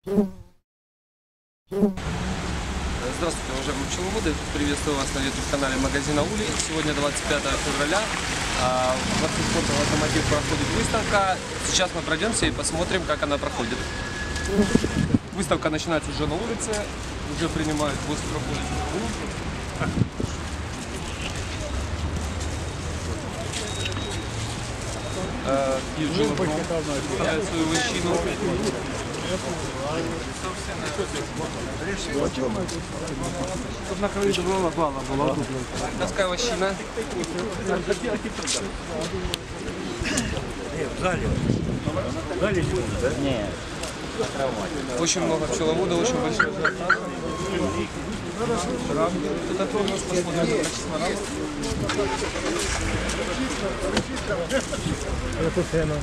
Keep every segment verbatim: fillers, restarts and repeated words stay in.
Здравствуйте, уважаемые пчеловоды! Приветствую вас на YouTube-канале магазина Улей. Сегодня двадцать пятое февраля. В Автоспорте Локомотив проходит выставка. Сейчас мы пройдемся и посмотрим, как она проходит. Выставка начинается уже на улице. Уже принимают гость проходит. Юджин представляет свою вощину. Какая вощина? Очень много пчеловодов, очень большой ажиотаж. Это кто у нас посмотрим? Это цена.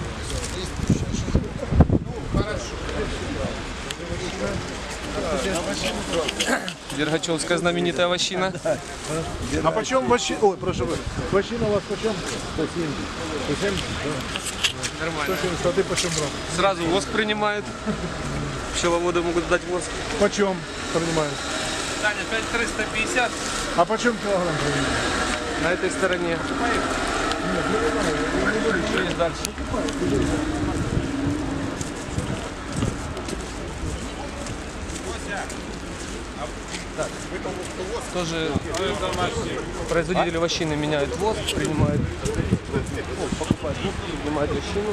Дергачевская знаменитая вощина. А почем вощина? Ой, прошу вас. Вощина у вас почем? сто семьдесят. сто семьдесят? Да. Нормально. сто семьдесят, а ты почем брал? Сразу воск принимают. Пчеловоды могут дать воск. Почем принимают? Таня, пять триста пятьдесят. А почем килограмм принимают? На этой стороне. Что есть дальше? Так. Тоже производители вощины меняют воск, принимают, ну, покупают воск, принимают вощину.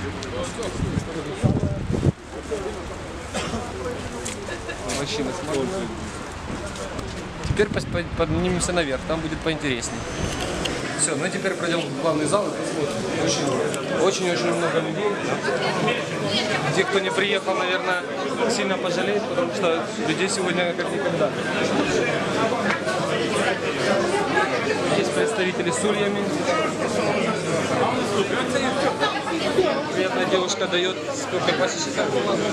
Вощина смотрим. Теперь поднимемся наверх, там будет поинтереснее. Все, ну и теперь пройдем в главный зал и посмотрим. Очень-очень много людей. Те, кто не приехал, наверное, сильно пожалеет, потому что людей сегодня как никогда. Есть представители с ульями. Приятная девушка дает сколько классических.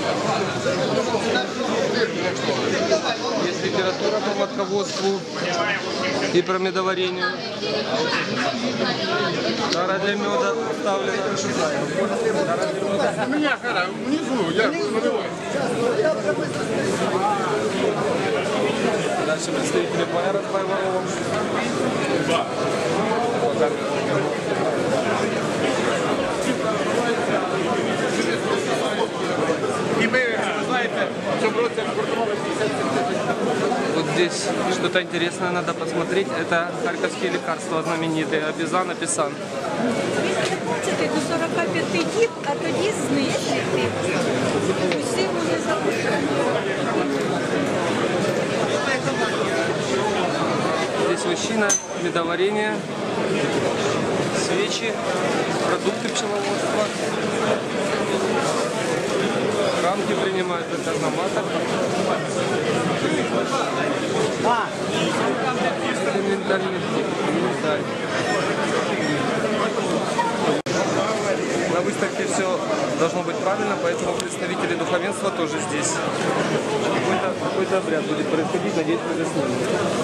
Есть литература по матководству и про медоварению. Тара для меда вставлена. У меня хара, внизу, я наливаю. Дальше представители Байера с Байворовым. И мы, знаете, что бросим вот здесь что-то интересное надо посмотреть. Это харьковские лекарства знаменитые. Абізан, Апісан. До сорока п'яти діб, а тоді знищити. Усі вони запущені. Здесь вощина, медоварение, свечи, продукты пчеловодства. Рамки принимают это карноматор. На выставке все должно быть правильно, поэтому представители духовенства тоже здесь. Какой-то какой-то обряд будет происходить, надеюсь, мы заснимем.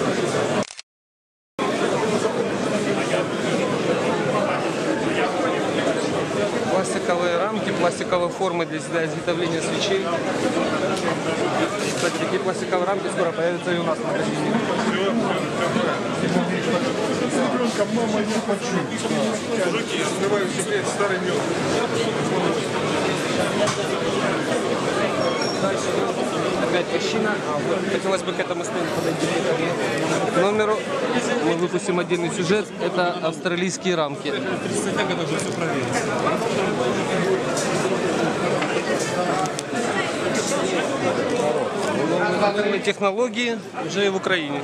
Пластиковые рамки, пластиковые формы для изготовления свечей. Кстати, такие пластиковые рамки скоро появятся и у нас в магазине. мама, не хочу. Мужики, я скрываю секрет, старый мед. Дальше опять вощина. Хотелось бы к этому стенду подойти. К номеру мы выпустим отдельный сюжет. Это австралийские рамки. Новые технологии уже и в Украине.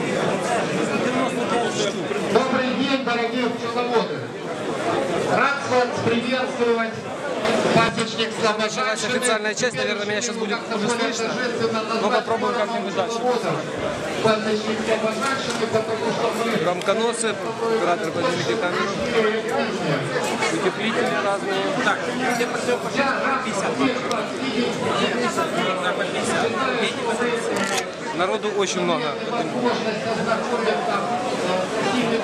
Добрый день, дорогие пчеловоды! Рад вас приветствовать. Пасечник Началась официальная часть, наверное, меня сейчас будет хуже слышно, но попробуем как-нибудь дальше. Рамконосы, оператор поднимите камеру, утеплители разные. Так, где народу очень много.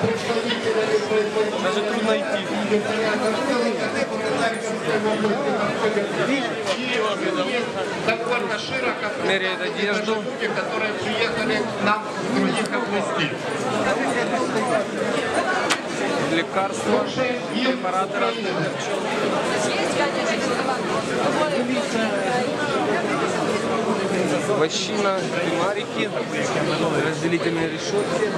Даже трудно идти. довольно широко Меряет одежду. люди, которые приехали к нам с других областей. Лекарства, препараты разные для пчел. Вощина, примарики, разделительные решетки.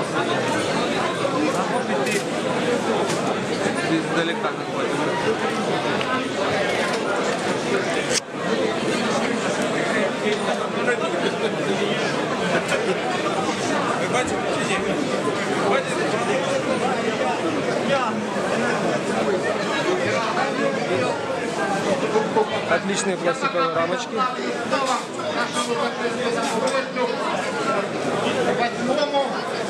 Издалека находим. Отличные пластиковые рамочки. Нашему непосредственному гостю, восьмому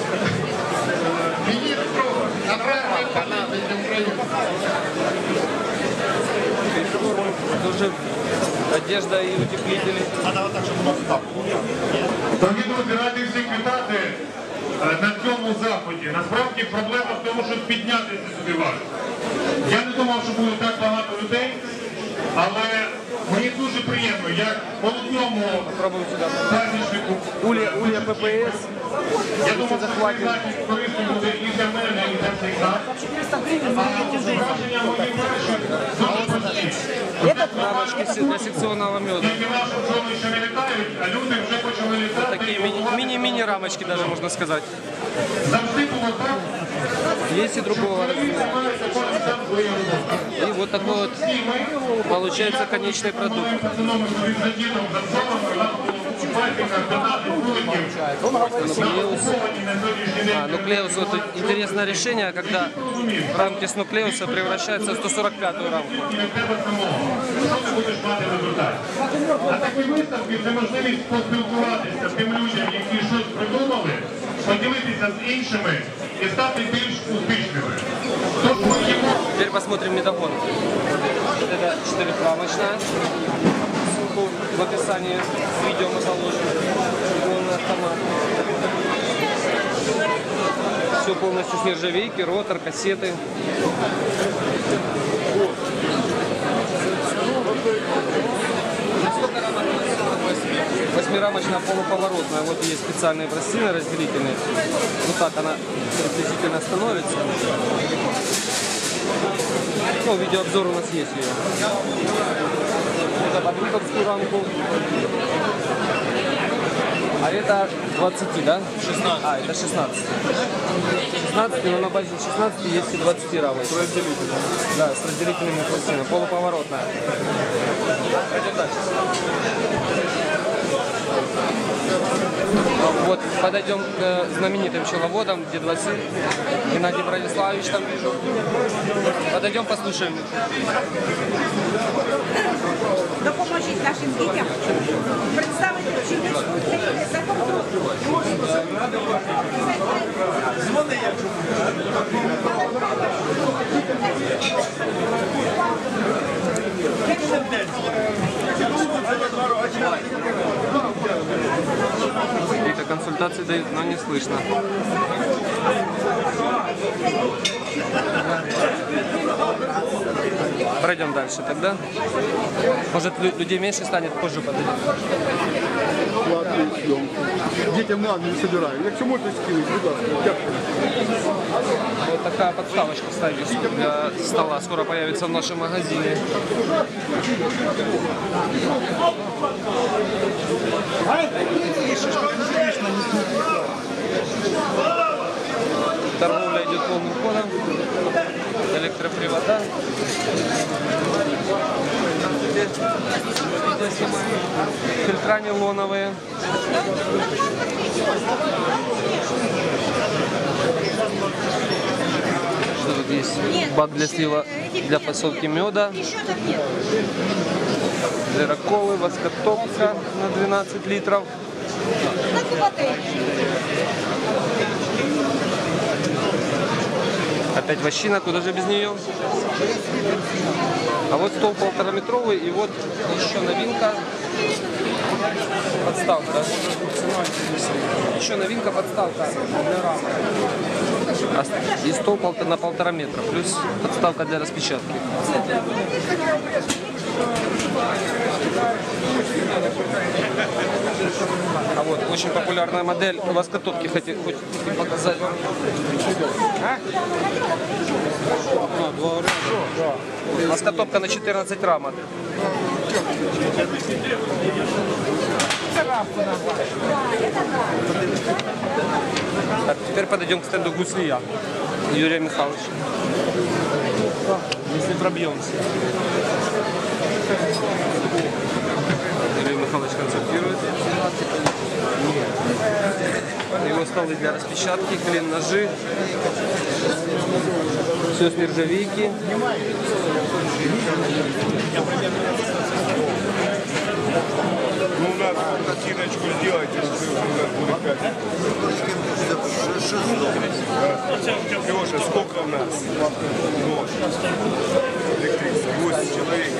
министру аграрной политики Украины. Дуже одежда і утеплителі. Дорогі друзі, радий всіх вітати е, на цьому заході. Насправді проблема в тому, щоб піднятися сюди важко. Я не думав, що буде так багато людей, але мені дуже приємно, як молодому Попробуємо сюди. захиснику. Улья, Улья ППС. Я думав, що цей захід корисним буде і для мене, і для всіх нас. А враження мої перші дуже прості. Рамочки для секционного меда. Тільки наші бджоли ще не літають, а люди вже почали літати. Такие мини- мини-мини рамочки даже, можно сказать. Завжди було так. Есть и другого размера. И вот такой вот получается конечный продукт. Нуклеус. А, нуклеус, вот интересное решение, когда рамки с нуклеуса превращаются в сто сорок пятую рамку. А такі виставки – це можливість поспілкуватися з тим людям, які щось придумали, поділитися з іншими і стати більш успішними. Тож ми йому... Теперь посмотрим метафон. Вот это четырехрамочная. Ссылку в описании с видео мы положим. Полный автомат. Все полностью с нержавейки, ротор, кассеты. Восьмирамочная полуповоротная. Вот есть специальные пластины разделительные. Вот так она приблизительно становится. Ну, видеообзор у нас есть ее. Это под рутовскую рамку. А это двадцать, да? шестнадцать. А, это шестнадцать. шестнадцать, но на базе шестнадцать есть и двадцать рамок. С разделителями. Да, с разделительными пластинами. Полуповоротная. Пойдем дальше. Вот, подойдем к знаменитым пчеловодам, дед Василь, Геннадий Брониславович там вижу. Подойдем, послушаем. Допоможіть нашим дітям представити вчительську України за кордоном. Какие-то консультации дают, но не слышно. Пройдем дальше тогда. Может, лю- людей меньше станет, позже подойдем. Платні зйомки. Дітям на не собирають. Якщо можна скинуть, будь ласка, дякую. Вот такая подставочка ставишь для стола. Скоро появится в нашем магазине. Торговля идет полным ходом. Электропривода. Фильтра нейлоновые. Что тут есть? Бак для слива, для фасовки меда. Еще там нет. Дыроколы, воскотопка на двенадцать литров. Как у батареи. Опять вощина, куда же без нее? А вот стол полтораметровый, и вот еще новинка. Подставка, да? Еще новинка, подставка для рамок. А- И стол полта- на полтора метра, плюс подставка для распечатки. очень популярная модель. Воскотопки хотите показать? А? Воскотопка на четырнадцать рамок. Так, теперь подойдем к стенду гуслия Юрия Михайловича. Если пробьемся. Юрий Михайлович концертирует. Его столы для распечатки, клин, ножи. Все с нержавейки. Ну, надо картиночку сделать, если будет пять. Леша, сколько у нас? Электричество, восемь человек.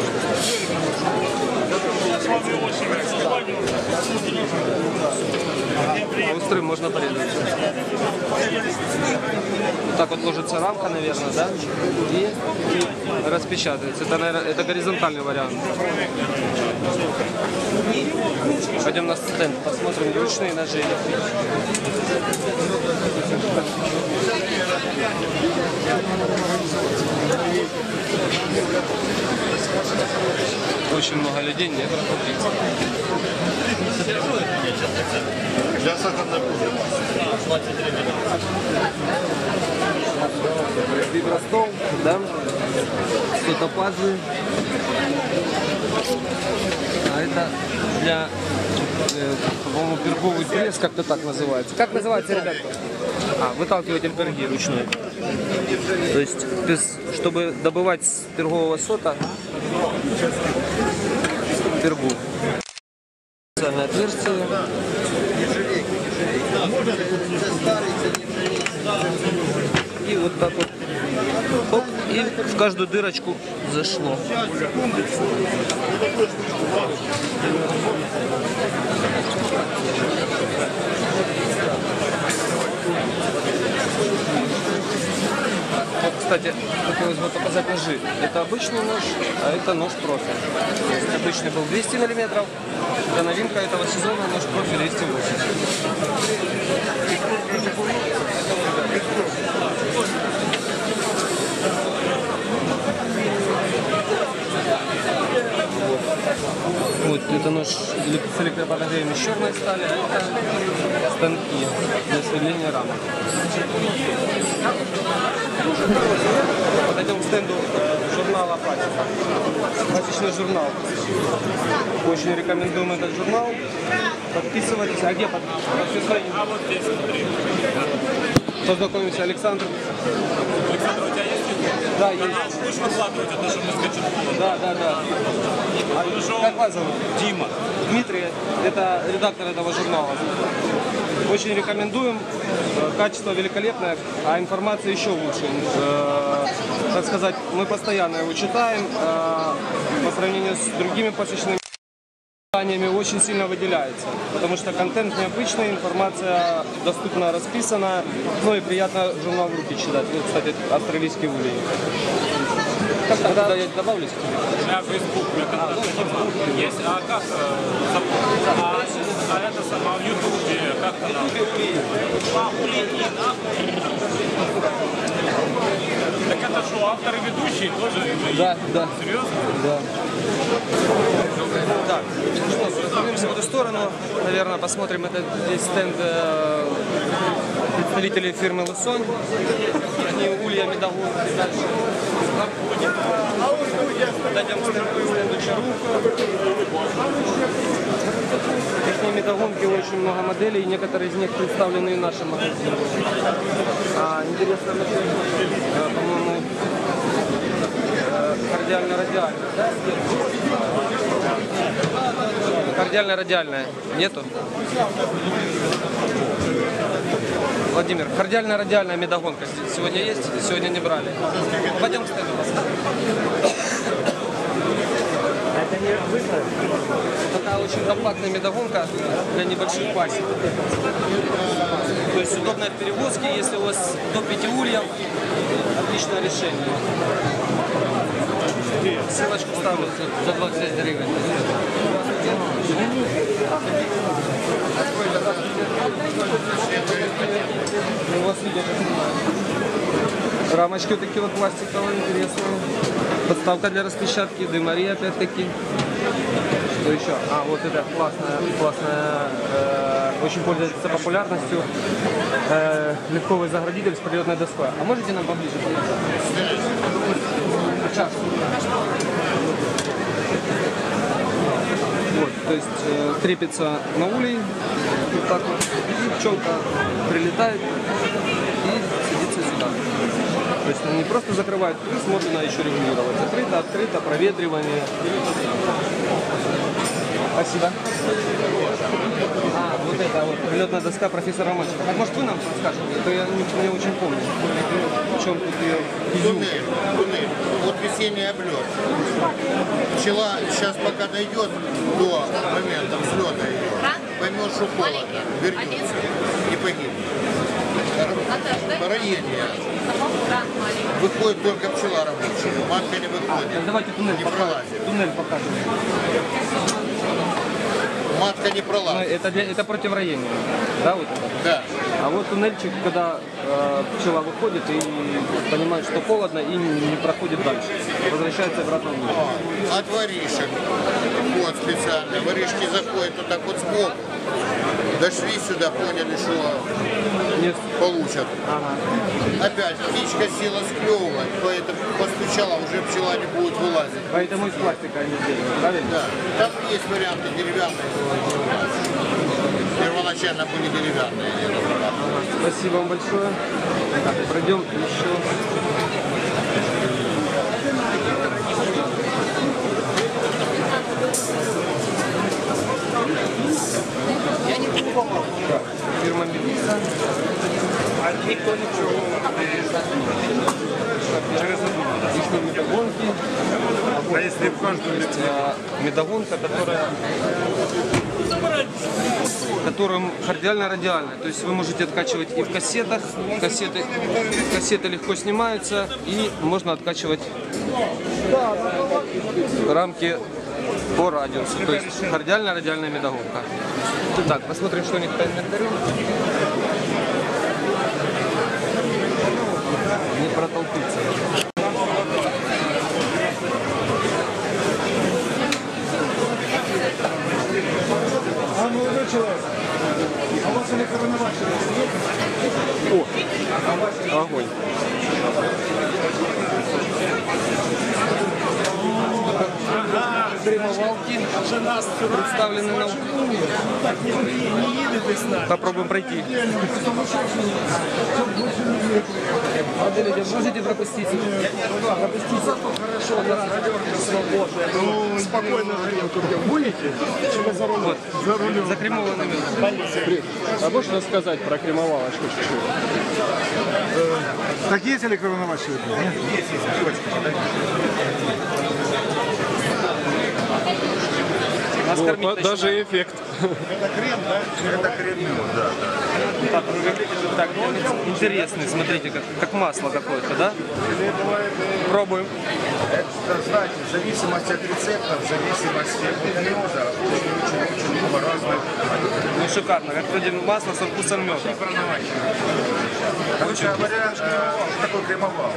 А устрой можно порезать. Вот так вот ложится рамка, наверное, да? И, и распечатывается. Это, наверное, это горизонтальный вариант. Пойдем на стенд, посмотрим ручные ножи. Очень много людей, нет. Для сахарной пудры. Вибростол, да? Сотопазы. А это для, э, по-моему, перговый пресс, как-то так называется. Как называется, ребята? А, выталкиватель перги ручной. То есть, без, чтобы добывать с пергового сота пергу. Специальное отверстие. И вот так вот. Оп, и в каждую дырочку зашло. Вот, кстати, хотелось бы показать ножи. Это обычный нож, а это нож профиль. То есть обычный был двести миллиметров, это новинка этого сезона, нож профиль двести восемьдесят. Вот это нож с электроподогреем из черной стали, а это станки для сверления рамок. Подойдем к стенду журнала «Пасека». Пасечный журнал. Очень рекомендуем этот журнал. Подписывайтесь. А где подписывайтесь? А вот здесь, смотри. Познакомимся, Александр. Александр, у тебя есть? Да, есть. Будешь выкладывать это, чтобы мы скачали? Да, да, да. А, как вас зовут? Дима. Дмитрий, это редактор этого журнала. Очень рекомендуем. Качество великолепное, а информация еще лучше. Э, так сказать, мы постоянно его читаем. Э, по сравнению с другими пасечными изданиями очень сильно выделяется. Потому что контент необычный, информация доступна, расписана. Ну и приятно журнал в руки читать. Вот, кстати, австралийский улей. Как тогда я добавлюсь? У меня Facebook, у меня контакт есть. А как? э, А, а это сама в Ютубе, как канал? А, Улей, так это что, авторы ведущие тоже? Да, да. Серьезно? Да. Так, что, развернемся в эту сторону. Наверное, посмотрим этот здесь стенд э, представителей фирмы Лысонь. Они улья медовую. Дальше. Дойдем к стенду Чару. Их медогонки очень много моделей, и некоторые из них представлены и в нашем магазине. А, интересно, по-моему, кардиально-радиальная. Да? Кардиально-радиальная. Нету? Владимир, кардиально-радиальная медогонка сегодня есть? Сегодня не брали. Пойдем к стенду. Такая очень компактная медогонка для небольших пасек. То есть удобная в перевозке, если у вас до пяти ульев, отличное решение. Ссылочку ставлю за двадцать гривен. У вас видео. Рамочки вот такие вот пластиковые, интересные. Подставка для распечатки, дымари опять-таки. Что еще? А, вот это классная, классная, э, очень пользуется популярностью. Э, легковый заградитель с прилетной доской. А можете нам поближе подойти? Час. Вот, то есть э, крепится на улей, вот так вот, и пчелка прилетает и садится сюда. То есть не просто закрывает крыс, можно еще регулировать. Закрыто, открыто, проветривание. Спасибо. А, вот это вот прилетная доска профессора Мальчика. Так, может, вы нам расскажете? Это я не, не очень помню. В чем тут ее изюм? Туннель, туннель. Вот весенний облет. Пчела сейчас пока дойдет до момента взлета ее, поймет, что холодно, вернется, не погибнет. Роение. Выходит только пчела рабочая, матка не выходит. А, давайте туннель не покажем. пролазит. Туннель покажем. Матка не Ну, пролазит. это, для, это против роения, да, вот это? Да. А вот туннельчик, когда э, пчела выходит и понимает, что холодно, и не, не проходит дальше, возвращается обратно вниз. От воришек. Вот специально. Воришки заходят вот так вот сбоку. Дошли сюда, поняли, что Нет. получат. Ага. Опять птичка села склевывать, поэтому постучала, уже пчела не будет вылазить. Поэтому из пластика они сделаны, правильно? Да. Там есть варианты деревянные. Первоначально были деревянные. Спасибо вам большое. Так, пройдем еще. Так, фирма Мелисса. Лишние медогонки. А если в каждую Есть а, медогонка, которая которым кардиально-радиальная. То есть вы можете откачивать и в кассетах. Кассеты, кассеты легко снимаются, и можно откачивать рамки по радиусу. То есть кардиально-радиальная медогонка. Так, посмотрим, что у них по инвентарю. Не протолкнуться. А, молодой человек, а у вас электронавачка есть? О, огонь. Дымовалки представлены на углу. Попробуем пройти. Можете пропустить? Пропустите. Хорошо, Ну, спокойно будете? Вот, закремованный мед. А можешь рассказать про кремовалочку чуть-чуть? Так есть электронавачка? есть, есть, девочки. Нас кормить Даже эффект. Это крем, да? Это крем, да, да. так, так, интересный, смотрите, как, как масло какое-то, да? Пробуем. Это, знаете, в зависимости от рецептов, в зависимости от меда, очень-очень-очень много разных. Ну, шикарно, как вроде масло со вкусом меда. Короче говоря, э, что такое кремовал?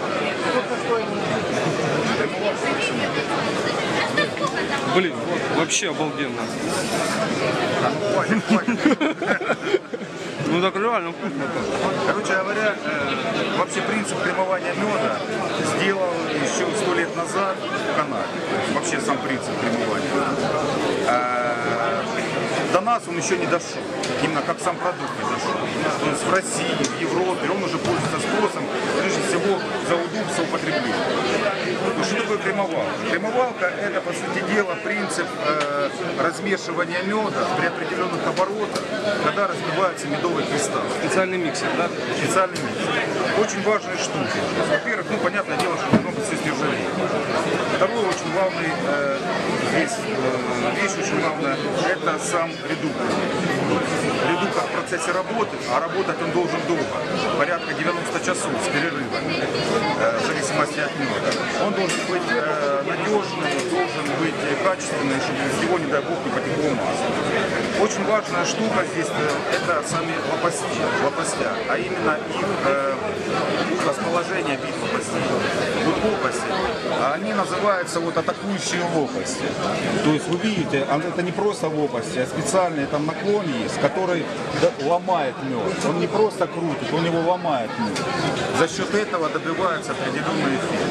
Блин, вообще обалденно. Хватит, хватит. Ну так реально вкусно. Короче говоря, э, вообще принцип кремования меда сделал еще сто лет назад в Канаде. То есть вообще сам принцип кремования. Э, до нас он еще не дошел, именно как сам продукт не дошел. То есть в России, в Европе он уже пользуется спросом, прежде всего, за удобство употребления. Ну, что такое кремовалка? Кремовалка – это, по сути дела, принцип э, размешивания меда при определенных оборотах, когда разбивается медовый кристалл. Специальный миксер, да? Специальный миксер. Очень важные штуки. Во-первых, ну, понятное дело, что должно быть все с нержавейкой. Второй очень главный э, здесь э, вещь очень главная, это сам редуктор. Редуктор в процессе работы, а работать он должен долго, порядка девяноста часов с перерывами, э, в зависимости от меда. Он должен быть э, надежный, должен быть качественный, чтобы из него, не дай бог, не потекло масло. Очень важная штука здесь э, это сами лопасти, лопастя, а именно их э, расположение бит лопастей. Вот лопасти, они называются вот атакующие лопасти. То есть вы видите, это не просто лопасти, а специальный там наклон есть, который ломает мед. Он не просто крутит, он его ломает мед. За счет этого добивается определенный эффект.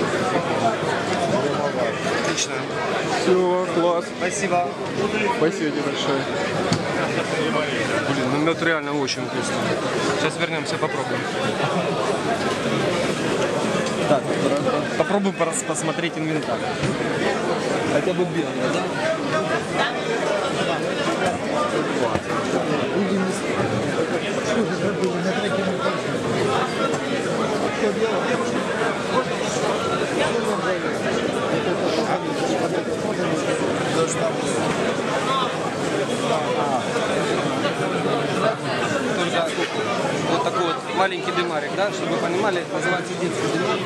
Отлично. Все, класс. Спасибо. Спасибо тебе большое. Блин, ну мед реально очень вкусный. Сейчас вернемся, попробуем. Так, попробуем посмотреть инвентарь. Хотя бы белый, да? Только вот такой вот маленький дымарик, да, чтобы вы понимали, называется детский дымарик.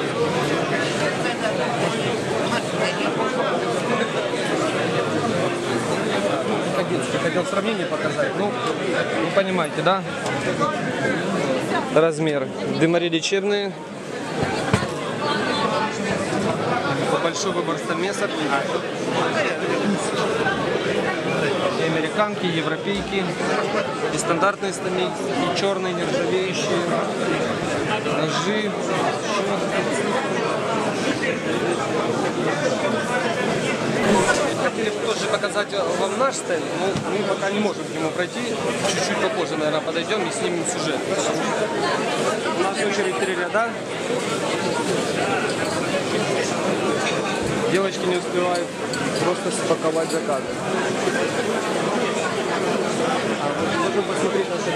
Детский, хотел сравнение показать, ну, вы понимаете, да? Размер. Дымари лечебные. Большой выбор стамесок. И американки, и европейки, и стандартные стамески, и черные, нержавеющие, ножи. Хотели бы тоже показать вам наш стенд, но мы пока не можем к нему пройти. Чуть-чуть попозже, наверное, подойдем и снимем сюжет. У нас очередь три ряда. Девочки не успевают просто спаковать заказы. А вот можем посмотреть наши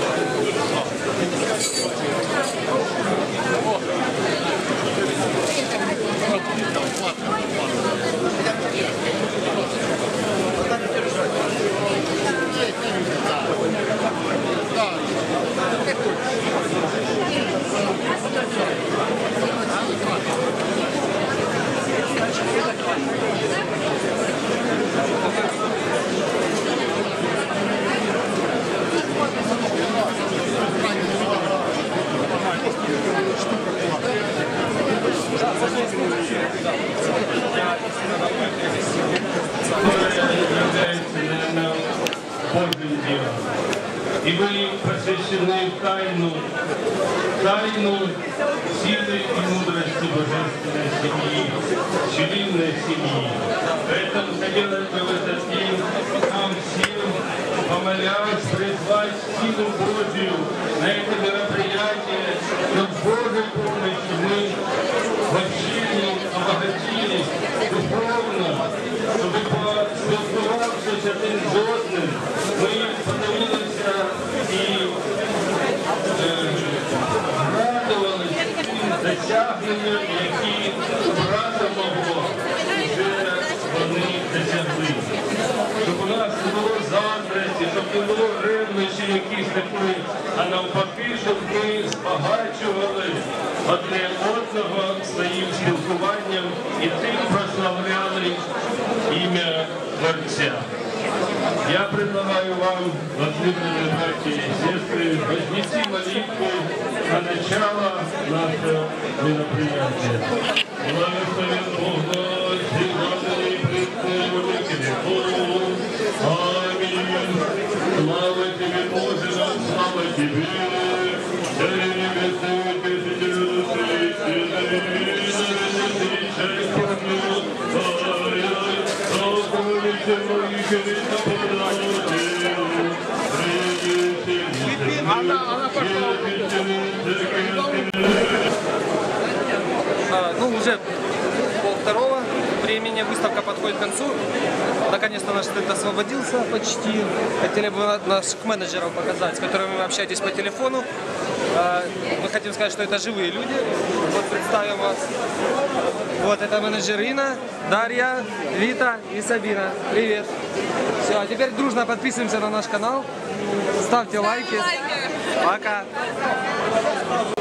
Божьим делом. И вы посвящены в тайну, тайну силы и мудрости божественной семьи, пчелиной семьи. Поэтому хотелось бы в этот день нам всем, помолясь, призвать силу Божию на это мероприятие, но с Божьей помощью мы в общении обогатились духовно, чтобы поспілкувавшись один з одним, ми подивилися і е, радувалися тим досягненням, які брата мого вже вони досягли. Щоб у нас не було заздрості, щоб не було ревнощів якісь такої, а навпаки, щоб ми збагачували одне одного своїм спілкуванням і тим прославляли ім'я Творця. Я предлагаю вам, возлюбленные братья и сестры, вознести молитву на начало нашего мероприятия. Благословен Бог, всегда и предстоит телефон. Аминь. Слава Тебе, Боже, слава Тебе. Ну, уже пол второго времени, выставка подходит к концу. Наконец-то наш стенд освободился почти. Хотели бы наших менеджеров показать, с которыми вы общаетесь по телефону. Мы хотим сказать, что это живые люди. Вот представим вас. Вот это менеджер Инна, Дарья, Вита и Сабина. Привет. Все, а теперь дружно подписываемся на наш канал. Ставьте лайки. Пока.